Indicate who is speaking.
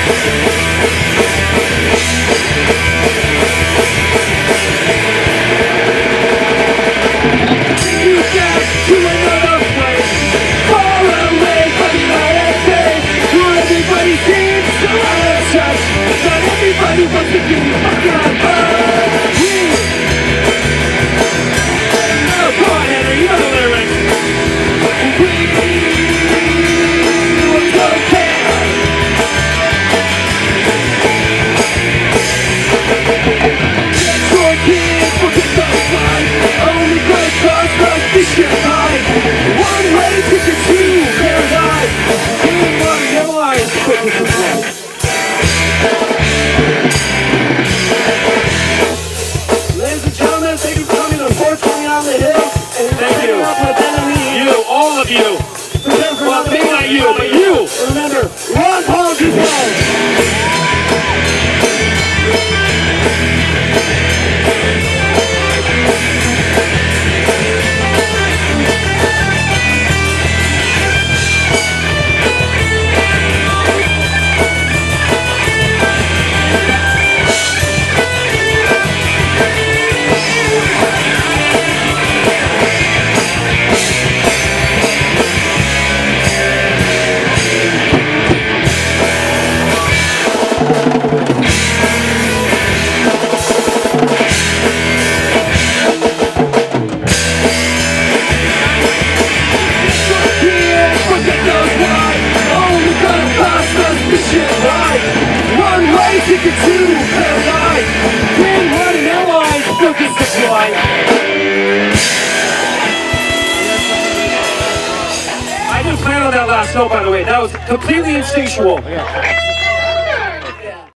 Speaker 1: Ladies and gentlemen, thank you for coming to 420 on the hill. And thank you. With NME. You, all of you. Well, maybe not you, but you. Remember, Ron Paul Duval. I didn't plan on that last note, by the way. That was completely instinctual.